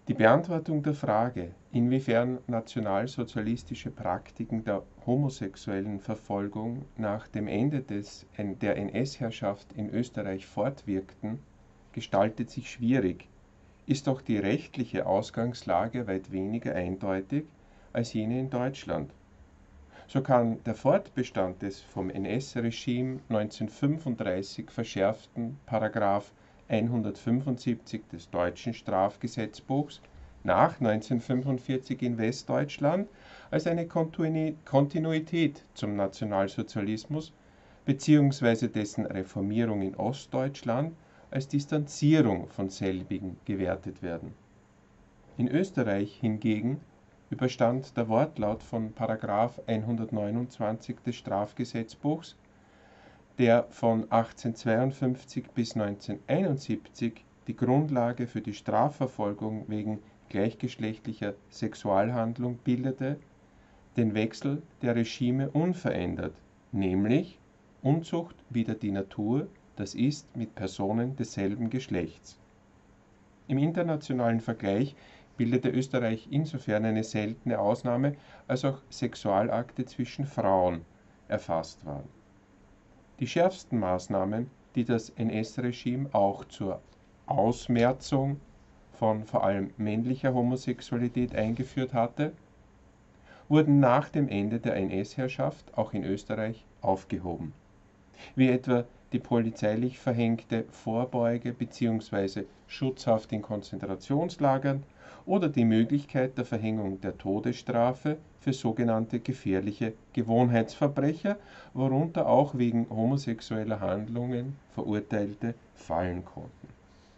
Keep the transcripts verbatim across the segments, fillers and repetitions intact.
Die Beantwortung der Frage, inwiefern nationalsozialistische Praktiken der homosexuellen Verfolgung nach dem Ende des, der N S-Herrschaft in Österreich fortwirkten, gestaltet sich schwierig, ist doch die rechtliche Ausgangslage weit weniger eindeutig als jene in Deutschland. So kann der Fortbestand des vom N S-Regime neunzehnhundertfünfunddreißig verschärften Paragraph hundertfünfundsiebzig des deutschen Strafgesetzbuchs nach neunzehnhundertfünfundvierzig in Westdeutschland als eine Kontinuität zum Nationalsozialismus bzw. dessen Reformierung in Ostdeutschland als Distanzierung von selbigen gewertet werden. In Österreich hingegen überstand der Wortlaut von Paragraph hundertneunundzwanzig des Strafgesetzbuchs, der von achtzehnhundertzweiundfünfzig bis neunzehnhunderteinundsiebzig die Grundlage für die Strafverfolgung wegen gleichgeschlechtlicher Sexualhandlung bildete, den Wechsel der Regime unverändert, nämlich Unzucht wider die Natur, das ist mit Personen desselben Geschlechts. Im internationalen Vergleich bildete Österreich insofern eine seltene Ausnahme, als auch Sexualakte zwischen Frauen erfasst waren. Die schärfsten Maßnahmen, die das N S-Regime auch zur Ausmerzung von vor allem männlicher Homosexualität eingeführt hatte, wurden nach dem Ende der N S-Herrschaft auch in Österreich aufgehoben, wie etwa die polizeilich verhängte Vorbeuge- bzw. Schutzhaft in Konzentrationslagern oder die Möglichkeit der Verhängung der Todesstrafe für sogenannte gefährliche Gewohnheitsverbrecher, worunter auch wegen homosexueller Handlungen Verurteilte fallen konnten.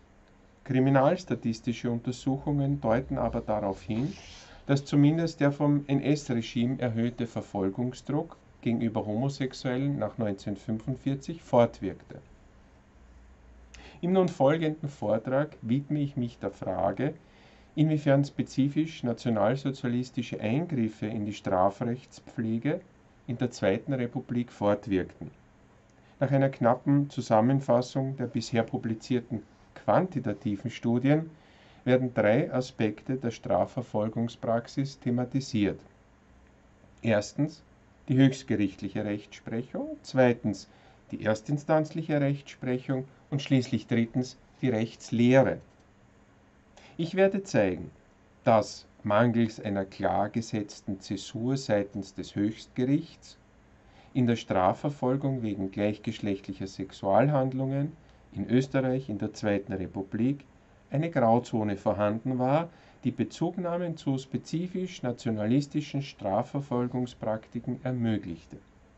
Kriminalstatistische Untersuchungen deuten aber darauf hin, dass zumindest der vom N S-Regime erhöhte Verfolgungsdruck gegenüber Homosexuellen nach neunzehnhundertfünfundvierzig fortwirkte. Im nun folgenden Vortrag widme ich mich der Frage, inwiefern spezifisch nationalsozialistische Eingriffe in die Strafrechtspflege in der Zweiten Republik fortwirkten. Nach einer knappen Zusammenfassung der bisher publizierten quantitativen Studien werden drei Aspekte der Strafverfolgungspraxis thematisiert. Erstens die höchstgerichtliche Rechtsprechung, zweitens die erstinstanzliche Rechtsprechung und schließlich drittens die Rechtslehre. Ich werde zeigen, dass mangels einer klar gesetzten Zäsur seitens des Höchstgerichts in der Strafverfolgung wegen gleichgeschlechtlicher Sexualhandlungen in Österreich in der Zweiten Republik eine Grauzone vorhanden war, die Bezugnahmen zu spezifisch nationalistischen Strafverfolgungspraktiken ermöglichte.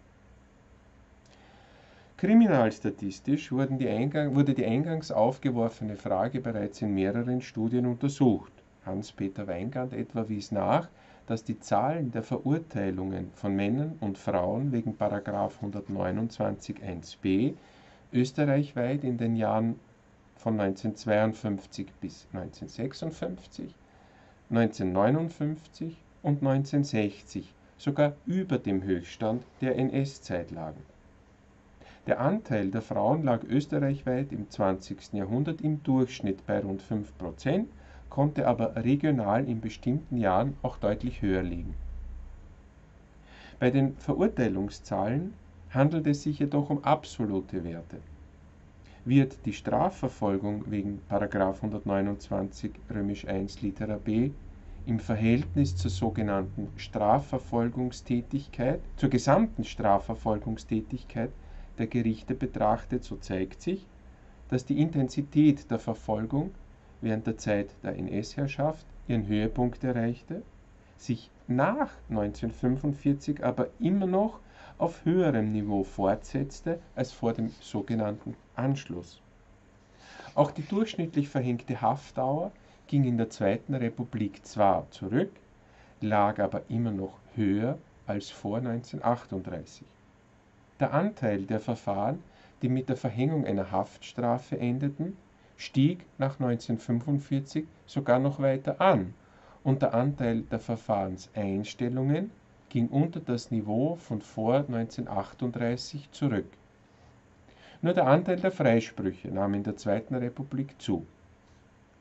Kriminalstatistisch wurden die Eingang, wurde die eingangs aufgeworfene Frage bereits in mehreren Studien untersucht. Hans-Peter Weingart etwa wies nach, dass die Zahlen der Verurteilungen von Männern und Frauen wegen Paragraph hundertneunundzwanzig eins b österreichweit in den Jahren von neunzehnhundertzweiundfünfzig bis neunzehnhundertsechsundfünfzig, neunzehnhundertneunundfünfzig und neunzehnhundertsechzig sogar über dem Höchststand der N S-Zeit lagen. Der Anteil der Frauen lag österreichweit im zwanzigsten Jahrhundert im Durchschnitt bei rund fünf Prozent, konnte aber regional in bestimmten Jahren auch deutlich höher liegen. Bei den Verurteilungszahlen handelt es sich jedoch um absolute Werte. Wird die Strafverfolgung wegen Paragraph hundertneunundzwanzig eins Litera b im Verhältnis zur sogenannten Strafverfolgungstätigkeit, zur gesamten Strafverfolgungstätigkeit der Gerichte betrachtet, so zeigt sich, dass die Intensität der Verfolgung während der Zeit der N S-Herrschaft ihren Höhepunkt erreichte, sich nach neunzehnhundertfünfundvierzig aber immer noch auf höherem Niveau fortsetzte als vor dem sogenannten Anschluss. Auch die durchschnittlich verhängte Haftdauer ging in der Zweiten Republik zwar zurück, lag aber immer noch höher als vor neunzehnhundertachtunddreißig. Der Anteil der Verfahren, die mit der Verhängung einer Haftstrafe endeten, stieg nach neunzehnhundertfünfundvierzig sogar noch weiter an und der Anteil der Verfahrenseinstellungen ging unter das Niveau von vor neunzehnhundertachtunddreißig zurück. Nur der Anteil der Freisprüche nahm in der Zweiten Republik zu.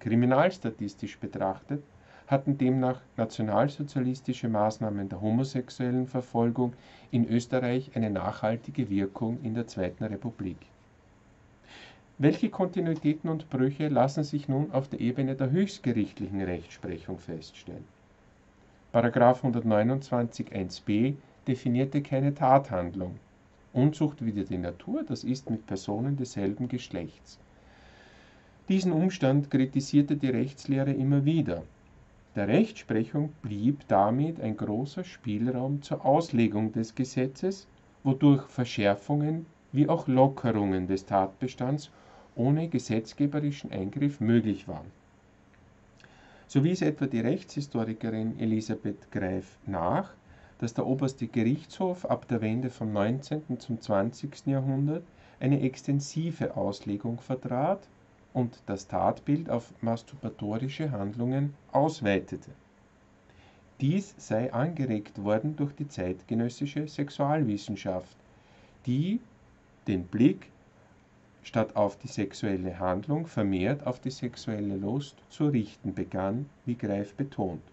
Kriminalstatistisch betrachtet hatten demnach nationalsozialistische Maßnahmen der homosexuellen Verfolgung in Österreich eine nachhaltige Wirkung in der Zweiten Republik. Welche Kontinuitäten und Brüche lassen sich nun auf der Ebene der höchstgerichtlichen Rechtsprechung feststellen? Paragraph hundertneunundzwanzig eins b definierte keine Tathandlung. Unzucht wider die Natur, das ist mit Personen desselben Geschlechts. Diesen Umstand kritisierte die Rechtslehre immer wieder. Der Rechtsprechung blieb damit ein großer Spielraum zur Auslegung des Gesetzes, wodurch Verschärfungen wie auch Lockerungen des Tatbestands ohne gesetzgeberischen Eingriff möglich waren. So wies etwa die Rechtshistorikerin Elisabeth Greif nach, dass der oberste Gerichtshof ab der Wende vom neunzehnten zum zwanzigsten Jahrhundert eine extensive Auslegung vertrat und das Tatbild auf masturbatorische Handlungen ausweitete. Dies sei angeregt worden durch die zeitgenössische Sexualwissenschaft, die den Blick statt auf die sexuelle Handlung vermehrt auf die sexuelle Lust zu richten begann, wie Greif betont.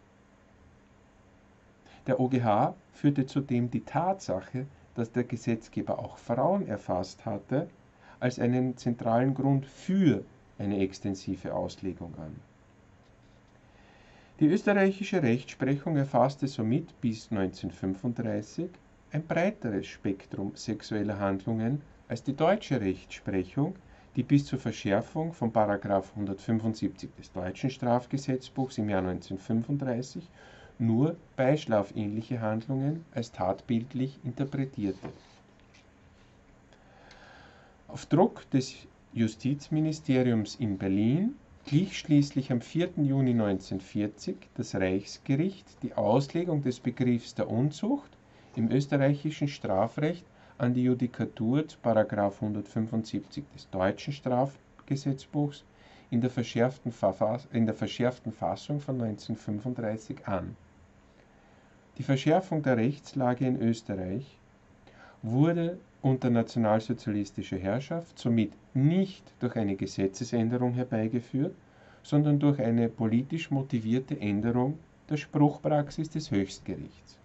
Der O G H führte zudem die Tatsache, dass der Gesetzgeber auch Frauen erfasst hatte, als einen zentralen Grund für eine extensive Auslegung an. Die österreichische Rechtsprechung erfasste somit bis neunzehnhundertfünfunddreißig ein breiteres Spektrum sexueller Handlungen als die deutsche Rechtsprechung, die bis zur Verschärfung von Paragraph hundertfünfundsiebzig des deutschen Strafgesetzbuchs im Jahr neunzehnhundertfünfunddreißig nur beischlafähnliche Handlungen als tatbildlich interpretierte. Auf Druck des Justizministeriums in Berlin glich schließlich am vierten Juni neunzehnhundertvierzig das Reichsgericht die Auslegung des Begriffs der Unzucht im österreichischen Strafrecht an die Judikatur zu Paragraph hundertfünfundsiebzig des deutschen Strafgesetzbuchs in der verschärften, in der verschärften Fassung von neunzehnhundertfünfunddreißig an. Die Verschärfung der Rechtslage in Österreich wurde unter nationalsozialistischer Herrschaft somit nicht durch eine Gesetzesänderung herbeigeführt, sondern durch eine politisch motivierte Änderung der Spruchpraxis des Höchstgerichts.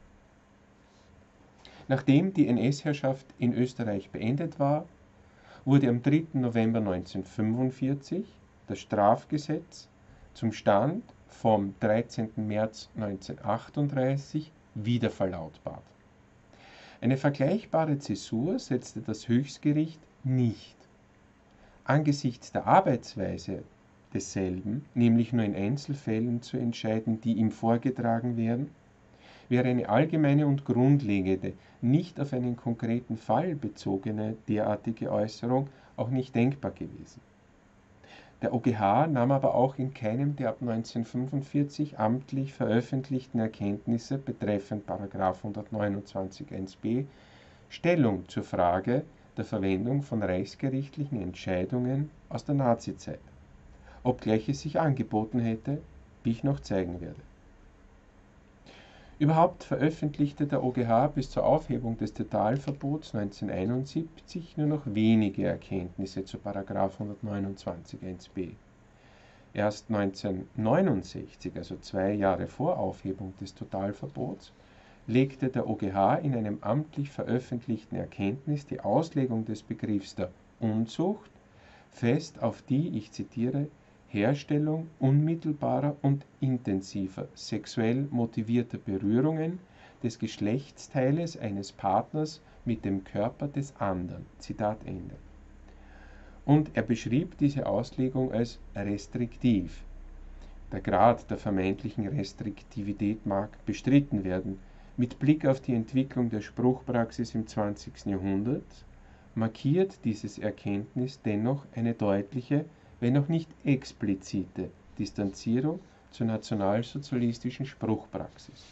Nachdem die N S-Herrschaft in Österreich beendet war, wurde am dritten November neunzehnhundertfünfundvierzig das Strafgesetz zum Stand vom dreizehnten März neunzehnhundertachtunddreißig wieder verlautbart. Eine vergleichbare Zäsur setzte das Höchstgericht nicht. Angesichts der Arbeitsweise desselben, nämlich nur in Einzelfällen zu entscheiden, die ihm vorgetragen werden, wäre eine allgemeine und grundlegende, nicht auf einen konkreten Fall bezogene derartige Äußerung auch nicht denkbar gewesen. Der O G H nahm aber auch in keinem der ab neunzehnhundertfünfundvierzig amtlich veröffentlichten Erkenntnisse betreffend Paragraph hundertneunundzwanzig eins b Stellung zur Frage der Verwendung von reichsgerichtlichen Entscheidungen aus der Nazizeit, obgleich es sich angeboten hätte, wie ich noch zeigen werde. Überhaupt veröffentlichte der O G H bis zur Aufhebung des Totalverbots neunzehnhunderteinundsiebzig nur noch wenige Erkenntnisse zu Paragraph hundertneunundzwanzig eins b. Erst neunzehnhundertneunundsechzig, also zwei Jahre vor Aufhebung des Totalverbots, legte der O G H in einem amtlich veröffentlichten Erkenntnis die Auslegung des Begriffs der Unzucht fest auf die, ich zitiere, Herstellung unmittelbarer und intensiver sexuell motivierter Berührungen des Geschlechtsteiles eines Partners mit dem Körper des anderen. Zitat Ende. Und er beschrieb diese Auslegung als restriktiv. Der Grad der vermeintlichen Restriktivität mag bestritten werden. Mit Blick auf die Entwicklung der Spruchpraxis im zwanzigsten Jahrhundert markiert dieses Erkenntnis dennoch eine deutliche, wenn auch nicht explizite Distanzierung zur nationalsozialistischen Spruchpraxis.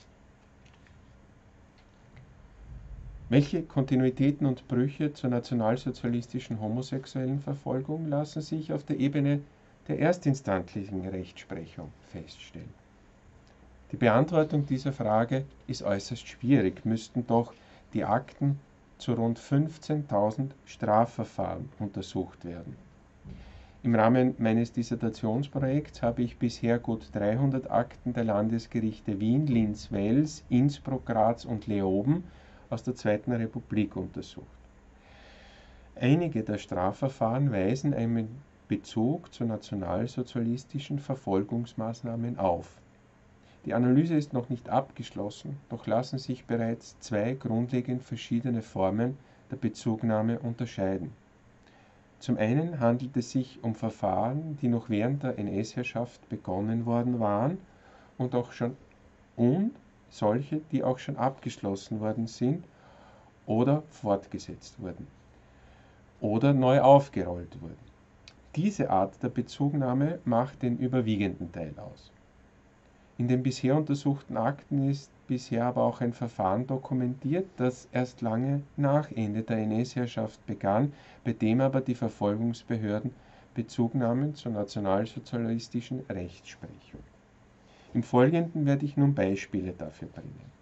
Welche Kontinuitäten und Brüche zur nationalsozialistischen homosexuellen Verfolgung lassen sich auf der Ebene der erstinstanzlichen Rechtsprechung feststellen? Die Beantwortung dieser Frage ist äußerst schwierig, müssten doch die Akten zu rund fünfzehntausend Strafverfahren untersucht werden. Im Rahmen meines Dissertationsprojekts habe ich bisher gut dreihundert Akten der Landesgerichte Wien, Linz, Wels, Innsbruck, Graz und Leoben aus der Zweiten Republik untersucht. Einige der Strafverfahren weisen einen Bezug zu nationalsozialistischen Verfolgungsmaßnahmen auf. Die Analyse ist noch nicht abgeschlossen, doch lassen sich bereits zwei grundlegend verschiedene Formen der Bezugnahme unterscheiden. Zum einen handelt es sich um Verfahren, die noch während der N S-Herrschaft begonnen worden waren und auch schon und solche, die auch schon abgeschlossen worden sind oder fortgesetzt wurden oder neu aufgerollt wurden. Diese Art der Bezugnahme macht den überwiegenden Teil aus. In den bisher untersuchten Akten ist bisher aber auch ein Verfahren dokumentiert, das erst lange nach Ende der N S-Herrschaft begann, bei dem aber die Verfolgungsbehörden Bezug nahmen zur nationalsozialistischen Rechtsprechung. Im Folgenden werde ich nun Beispiele dafür bringen.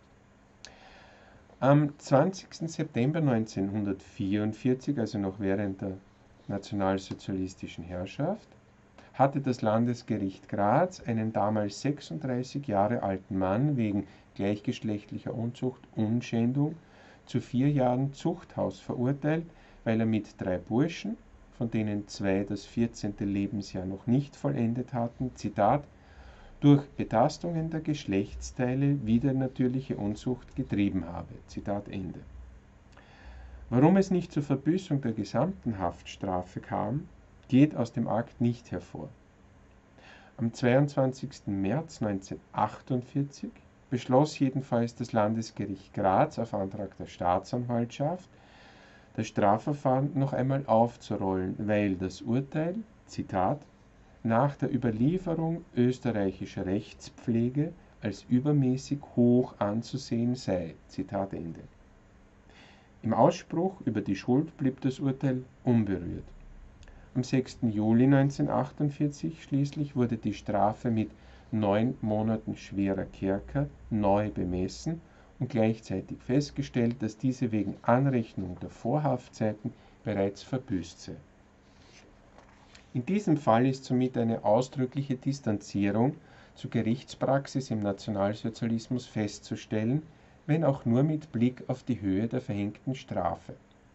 Am zwanzigsten September neunzehnhundertvierundvierzig, also noch während der nationalsozialistischen Herrschaft, hatte das Landesgericht Graz einen damals sechsunddreißig Jahre alten Mann wegen gleichgeschlechtlicher Unzucht und Schändung zu vier Jahren Zuchthaus verurteilt, weil er mit drei Burschen, von denen zwei das vierzehnte Lebensjahr noch nicht vollendet hatten, Zitat, durch Betastungen der Geschlechtsteile widernatürliche Unzucht getrieben habe. Zitat Ende. Warum es nicht zur Verbüßung der gesamten Haftstrafe kam, geht aus dem Akt nicht hervor. Am zweiundzwanzigsten März neunzehnhundertachtundvierzig beschloss jedenfalls das Landesgericht Graz auf Antrag der Staatsanwaltschaft, das Strafverfahren noch einmal aufzurollen, weil das Urteil, Zitat, nach der Überlieferung österreichischer Rechtspflege als übermäßig hoch anzusehen sei. Zitat Ende. Im Ausspruch über die Schuld blieb das Urteil unberührt. Am sechsten Juli neunzehnhundertachtundvierzig schließlich wurde die Strafe mit neun Monaten schwerer Kerker neu bemessen und gleichzeitig festgestellt, dass diese wegen Anrechnung der Vorhaftzeiten bereits verbüßt sei. In diesem Fall ist somit eine ausdrückliche Distanzierung zur Gerichtspraxis im Nationalsozialismus festzustellen, wenn auch nur mit Blick auf die Höhe der verhängten Strafe.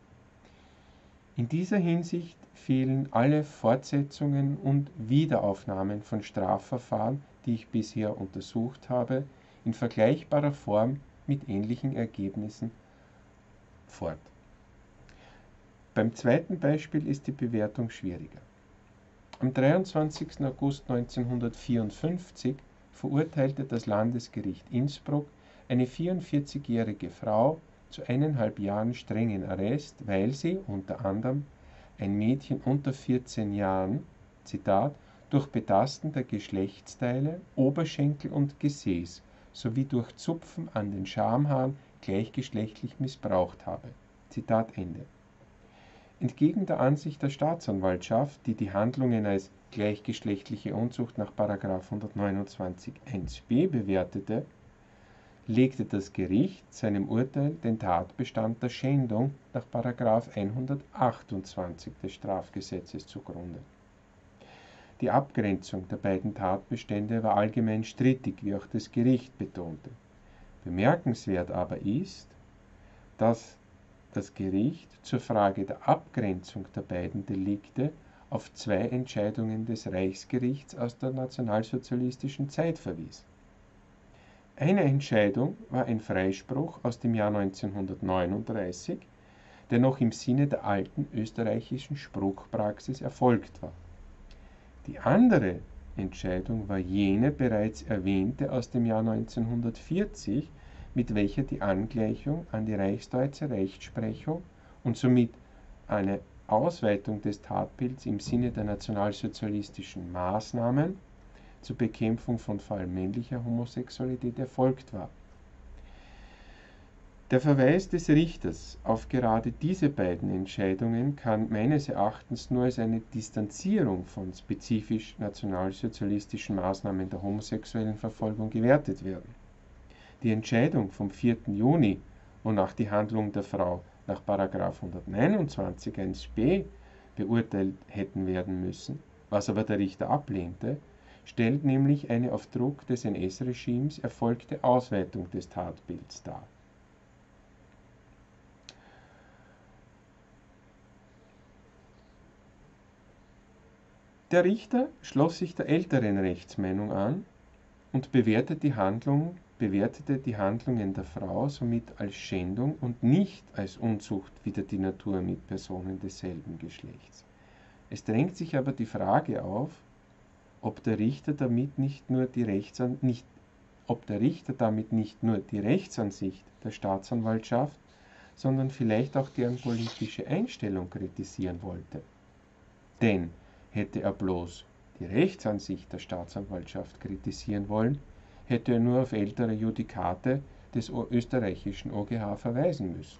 In dieser Hinsicht fehlen alle Fortsetzungen und Wiederaufnahmen von Strafverfahren, die ich bisher untersucht habe, in vergleichbarer Form mit ähnlichen Ergebnissen fort. Beim zweiten Beispiel ist die Bewertung schwieriger. Am dreiundzwanzigsten August neunzehnhundertvierundfünfzig verurteilte das Landesgericht Innsbruck eine vierundvierzigjährige Frau zu eineinhalb Jahren strengen Arrest, weil sie unter anderem ein Mädchen unter vierzehn Jahren, Zitat, durch Betasten der Geschlechtsteile, Oberschenkel und Gesäß sowie durch Zupfen an den Schamhaaren gleichgeschlechtlich missbraucht habe. Zitat Ende. Entgegen der Ansicht der Staatsanwaltschaft, die die Handlungen als gleichgeschlechtliche Unzucht nach Paragraph hundertneunundzwanzig eins b bewertete, legte das Gericht seinem Urteil den Tatbestand der Schändung nach Paragraph hundertachtundzwanzig des Strafgesetzes zugrunde. Die Abgrenzung der beiden Tatbestände war allgemein strittig, wie auch das Gericht betonte. Bemerkenswert aber ist, dass das Gericht zur Frage der Abgrenzung der beiden Delikte auf zwei Entscheidungen des Reichsgerichts aus der nationalsozialistischen Zeit verwies. Eine Entscheidung war ein Freispruch aus dem Jahr neunzehnhundertneununddreißig, der noch im Sinne der alten österreichischen Spruchpraxis erfolgt war. Die andere Entscheidung war jene bereits erwähnte aus dem Jahr neunzehnhundertvierzig, mit welcher die Angleichung an die reichsdeutsche Rechtsprechung und somit eine Ausweitung des Tatbilds im Sinne der nationalsozialistischen Maßnahmen zur Bekämpfung von vor allem männlicher Homosexualität erfolgt war. Der Verweis des Richters auf gerade diese beiden Entscheidungen kann meines Erachtens nur als eine Distanzierung von spezifisch nationalsozialistischen Maßnahmen der homosexuellen Verfolgung gewertet werden. Die Entscheidung vom vierten Juni, wonach die Handlung der Frau nach Paragraph hundertneunundzwanzig eins b beurteilt hätten werden müssen, was aber der Richter ablehnte, stellt nämlich eine auf Druck des N S-Regimes erfolgte Ausweitung des Tatbilds dar. Der Richter schloss sich der älteren Rechtsmeinung an und bewertete die, Handlung, bewertete die Handlungen der Frau somit als Schändung und nicht als Unzucht wider die Natur mit Personen desselben Geschlechts. Es drängt sich aber die Frage auf, ob der Richter damit nicht nur die Rechtsan nicht, ob der Richter damit nicht nur die Rechtsansicht der Staatsanwaltschaft, sondern vielleicht auch deren politische Einstellung kritisieren wollte. Denn hätte er bloß die Rechtsansicht der Staatsanwaltschaft kritisieren wollen, hätte er nur auf ältere Judikate des österreichischen O G H verweisen müssen.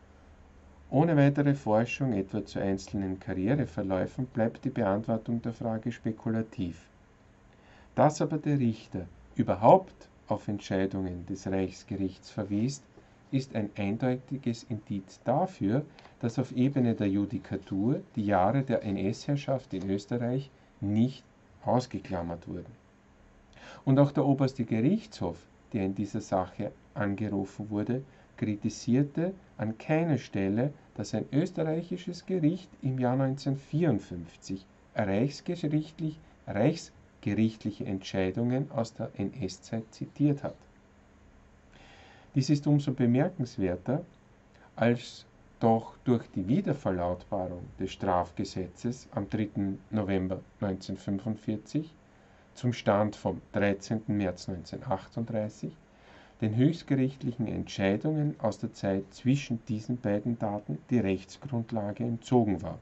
Ohne weitere Forschung etwa zu einzelnen Karriereverläufen bleibt die Beantwortung der Frage spekulativ. Dass aber der Richter überhaupt auf Entscheidungen des Reichsgerichts verwies, ist ein eindeutiges Indiz dafür, dass auf Ebene der Judikatur die Jahre der N S-Herrschaft in Österreich nicht ausgeklammert wurden. Und auch der oberste Gerichtshof, der in dieser Sache angerufen wurde, kritisierte an keiner Stelle, dass ein österreichisches Gericht im Jahr neunzehnhundertvierundfünfzig reichsgerichtlich, reichsgerichtliche Entscheidungen aus der N S-Zeit zitiert hat. Dies ist umso bemerkenswerter, als doch durch die Wiederverlautbarung des Strafgesetzes am dritten November neunzehnhundertfünfundvierzig zum Stand vom dreizehnten März neunzehnhundertachtunddreißig den höchstgerichtlichen Entscheidungen aus der Zeit zwischen diesen beiden Daten die Rechtsgrundlage entzogen war.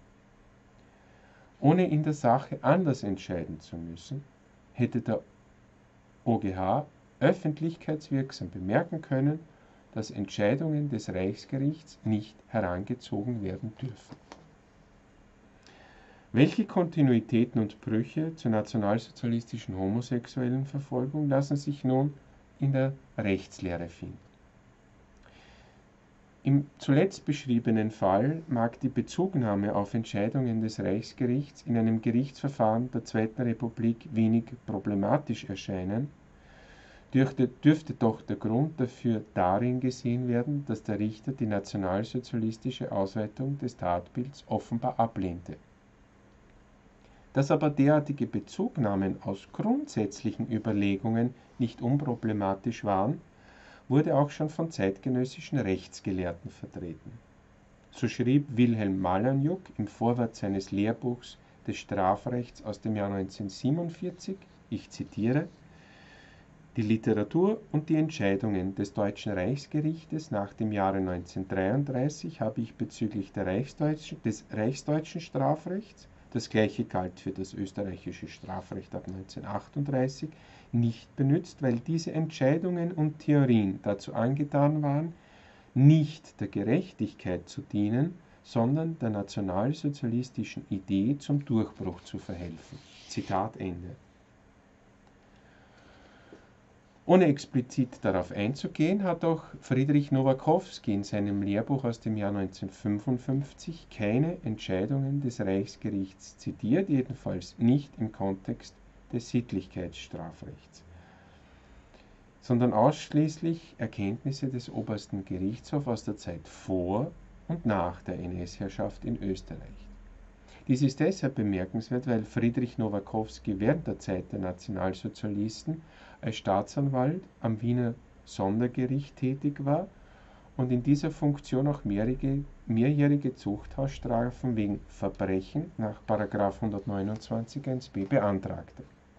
Ohne in der Sache anders entscheiden zu müssen, hätte der O G H öffentlichkeitswirksam bemerken können, dass Entscheidungen des Reichsgerichts nicht herangezogen werden dürfen. Welche Kontinuitäten und Brüche zur nationalsozialistischen homosexuellen Verfolgung lassen sich nun in der Rechtslehre finden? Im zuletzt beschriebenen Fall mag die Bezugnahme auf Entscheidungen des Reichsgerichts in einem Gerichtsverfahren der Zweiten Republik wenig problematisch erscheinen, dürfte, dürfte doch der Grund dafür darin gesehen werden, dass der Richter die nationalsozialistische Ausweitung des Tatbilds offenbar ablehnte. Dass aber derartige Bezugnahmen aus grundsätzlichen Überlegungen nicht unproblematisch waren, wurde auch schon von zeitgenössischen Rechtsgelehrten vertreten. So schrieb Wilhelm Malaniuk im Vorwort seines Lehrbuchs des Strafrechts aus dem Jahr neunzehnhundertsiebenundvierzig, ich zitiere, die Literatur und die Entscheidungen des Deutschen Reichsgerichtes nach dem Jahre neunzehnhundertdreiunddreißig habe ich bezüglich der Reichsdeutschen, des reichsdeutschen Strafrechts, das gleiche galt für das österreichische Strafrecht ab neunzehnhundertachtunddreißig, nicht benützt, weil diese Entscheidungen und Theorien dazu angetan waren, nicht der Gerechtigkeit zu dienen, sondern der nationalsozialistischen Idee zum Durchbruch zu verhelfen. Zitat Ende. Ohne explizit darauf einzugehen, hat auch Friedrich Nowakowski in seinem Lehrbuch aus dem Jahr neunzehnhundertfünfundfünfzig keine Entscheidungen des Reichsgerichts zitiert, jedenfalls nicht im Kontext des Sittlichkeitsstrafrechts, sondern ausschließlich Erkenntnisse des obersten Gerichtshofs aus der Zeit vor und nach der N S-Herrschaft in Österreich. Dies ist deshalb bemerkenswert, weil Friedrich Nowakowski während der Zeit der Nationalsozialisten als Staatsanwalt am Wiener Sondergericht tätig war und in dieser Funktion auch mehrjährige, mehrjährige Zuchthausstrafen wegen Verbrechen nach Paragraph hundertneunundzwanzig eins b beantragte.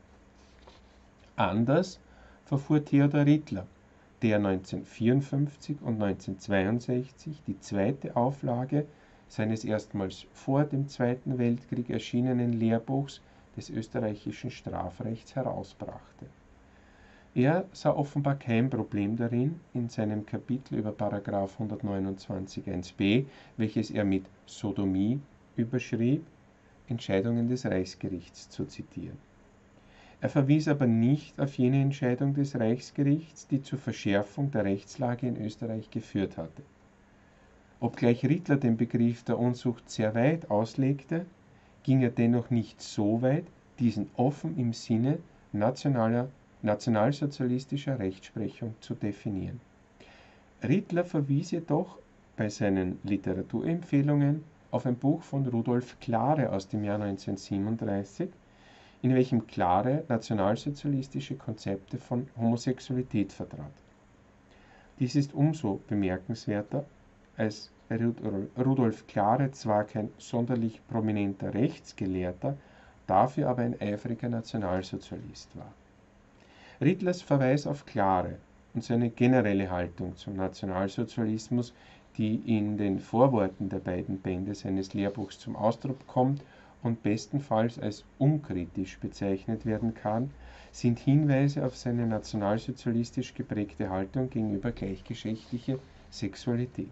Anders verfuhr Theodor Rittler, der neunzehnhundertvierundfünfzig und neunzehnhundertzweiundsechzig die zweite Auflage seines erstmals vor dem Zweiten Weltkrieg erschienenen Lehrbuchs des österreichischen Strafrechts herausbrachte. Er sah offenbar kein Problem darin, in seinem Kapitel über Paragraph hundertneunundzwanzig eins b, welches er mit Sodomie überschrieb, Entscheidungen des Reichsgerichts zu zitieren. Er verwies aber nicht auf jene Entscheidung des Reichsgerichts, die zur Verschärfung der Rechtslage in Österreich geführt hatte. Obgleich Rittler den Begriff der Unzucht sehr weit auslegte, ging er dennoch nicht so weit, diesen offen im Sinne nationaler, nationalsozialistischer Rechtsprechung zu definieren. Rittler verwies jedoch bei seinen Literaturempfehlungen auf ein Buch von Rudolf Clare aus dem Jahr neunzehnhundertsiebenunddreißig, in welchem Clare nationalsozialistische Konzepte von Homosexualität vertrat. Dies ist umso bemerkenswerter, als Rudolf Clare zwar kein sonderlich prominenter Rechtsgelehrter, dafür aber ein eifriger Nationalsozialist war. Rittlers Verweis auf Clare und seine generelle Haltung zum Nationalsozialismus, die in den Vorworten der beiden Bände seines Lehrbuchs zum Ausdruck kommt und bestenfalls als unkritisch bezeichnet werden kann, sind Hinweise auf seine nationalsozialistisch geprägte Haltung gegenüber gleichgeschlechtlicher Sexualität.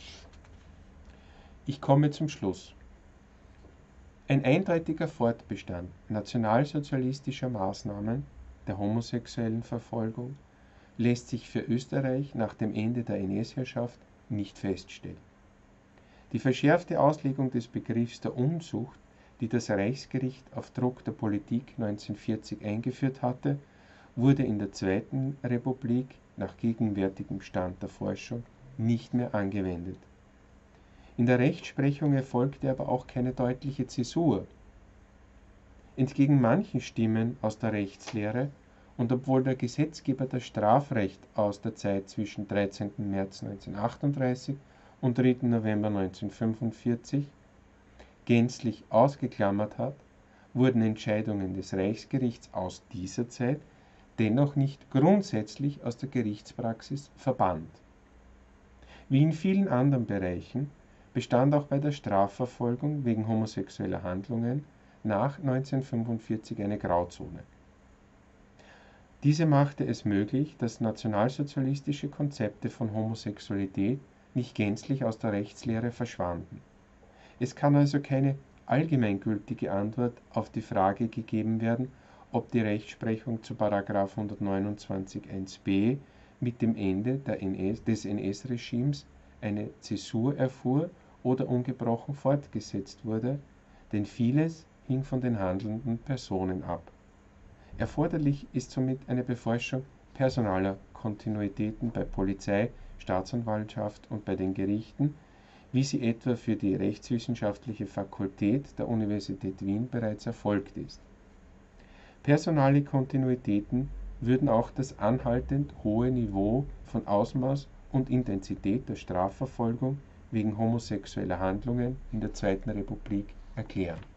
Ich komme zum Schluss. Ein eindeutiger Fortbestand nationalsozialistischer Maßnahmen der homosexuellen Verfolgung lässt sich für Österreich nach dem Ende der N S-Herrschaft nicht feststellen. Die verschärfte Auslegung des Begriffs der Unzucht, die das Reichsgericht auf Druck der Politik neunzehnhundertvierzig eingeführt hatte, wurde in der Zweiten Republik nach gegenwärtigem Stand der Forschung nicht mehr angewendet. In der Rechtsprechung erfolgte aber auch keine deutliche Zäsur. Entgegen manchen Stimmen aus der Rechtslehre und obwohl der Gesetzgeber das Strafrecht aus der Zeit zwischen dreizehnten März neunzehnhundertachtunddreißig und dritten November neunzehnhundertfünfundvierzig gänzlich ausgeklammert hat, wurden Entscheidungen des Reichsgerichts aus dieser Zeit dennoch nicht grundsätzlich aus der Gerichtspraxis verbannt. Wie in vielen anderen Bereichen bestand auch bei der Strafverfolgung wegen homosexueller Handlungen nach neunzehnhundertfünfundvierzig eine Grauzone. Diese machte es möglich, dass nationalsozialistische Konzepte von Homosexualität nicht gänzlich aus der Rechtslehre verschwanden. Es kann also keine allgemeingültige Antwort auf die Frage gegeben werden, ob die Rechtsprechung zu Paragraph hundertneunundzwanzig Absatz eins b mit dem Ende der N S, des N S-Regimes eine Zäsur erfuhr oder ungebrochen fortgesetzt wurde, denn vieles hing von den handelnden Personen ab. Erforderlich ist somit eine Beforschung personaler Kontinuitäten bei Polizei, Staatsanwaltschaft und bei den Gerichten, wie sie etwa für die Rechtswissenschaftliche Fakultät der Universität Wien bereits erfolgt ist. Personale Kontinuitäten würden auch das anhaltend hohe Niveau von Ausmaß und Intensität der Strafverfolgung wegen homosexueller Handlungen in der Zweiten Republik erklären.